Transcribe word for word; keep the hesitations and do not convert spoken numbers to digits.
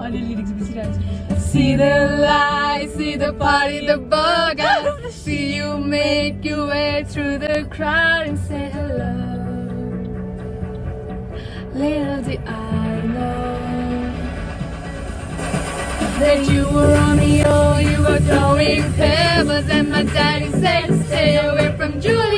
अलि लिरिक्स बिर्सिरहेको छु See the lights, see the party, the bug See you make your way through the crowd and say hello Little did I know that you were Romeo, you were throwing pebbles and my daddy said stay away from Julie